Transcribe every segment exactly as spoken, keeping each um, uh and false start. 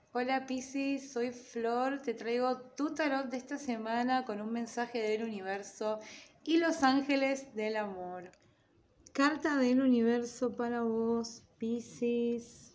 Hola Piscis, soy Flor, te traigo tu tarot de esta semana con un mensaje del universo y los ángeles del amor. Carta del universo para vos, Piscis.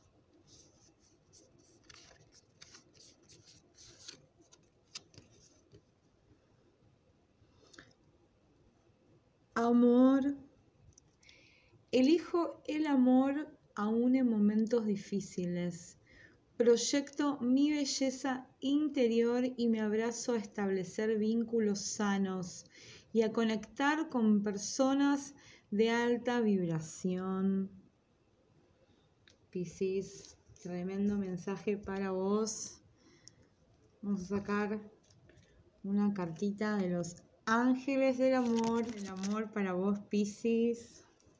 Amor. Elijo el amor aún en momentos difíciles. Proyecto mi belleza interior y me abrazo a establecer vínculos sanos y a conectar con personas de alta vibración. Piscis, tremendo mensaje para vos. Vamos a sacar una cartita de los ángeles del amor. El amor para vos, Piscis.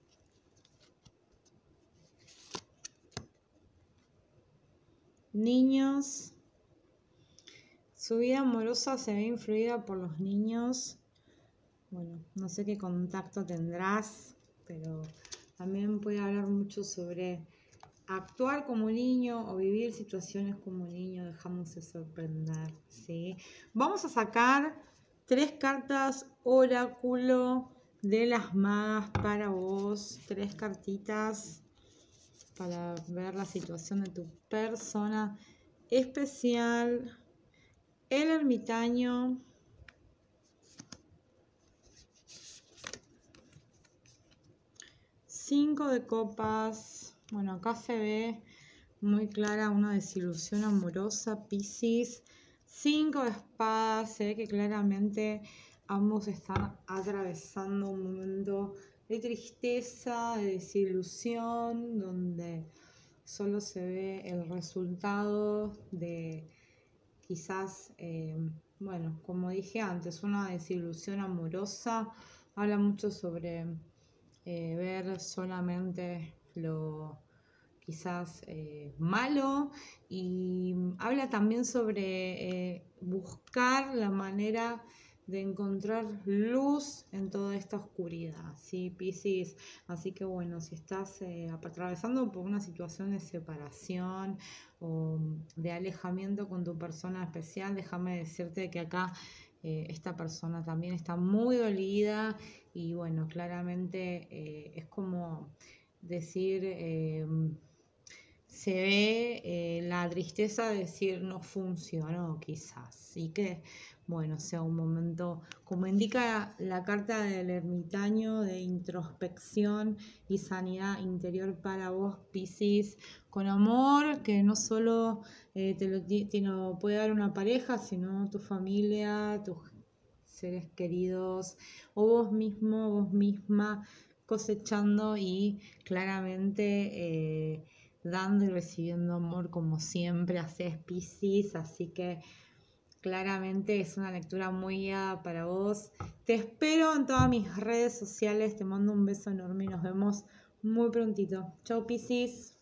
Niños. Su vida amorosa se ve influida por los niños. Bueno, no sé qué contacto tendrás, pero también puede hablar mucho sobre actuar como niño o vivir situaciones como niño. Dejándose sorprender, ¿sí? Vamos a sacar tres cartas oráculo de las magas para vos. Tres cartitas para ver la situación de tu persona especial. El ermitaño. Cinco de copas. Bueno, acá se ve muy clara una desilusión amorosa, Piscis. Cinco de espadas. Se ve que claramente ambos están atravesando un momento de tristeza, de desilusión, donde solo se ve el resultado de quizás, eh, bueno, como dije antes, una desilusión amorosa. Habla mucho sobre eh, ver solamente lo quizás eh, malo, y habla también sobre eh, buscar la manera de encontrar luz en toda esta oscuridad, ¿sí, Piscis? Así que bueno, si estás eh, atravesando por una situación de separación o de alejamiento con tu persona especial, déjame decirte que acá eh, esta persona también está muy dolida y bueno, claramente eh, es como decir... Eh, se ve eh, la tristeza de decir no funcionó quizás, y que bueno, sea un momento, como indica la carta del ermitaño, de introspección y sanidad interior para vos, Piscis, con amor, que no solo eh, te, lo, te lo puede dar una pareja, sino tu familia, tus seres queridos, o vos mismo, vos misma, cosechando y claramente eh, dando y recibiendo amor como siempre haces, Piscis. Así que claramente es una lectura muy guiada para vos. Te espero en todas mis redes sociales, te mando un beso enorme y nos vemos muy prontito. Chau, Piscis.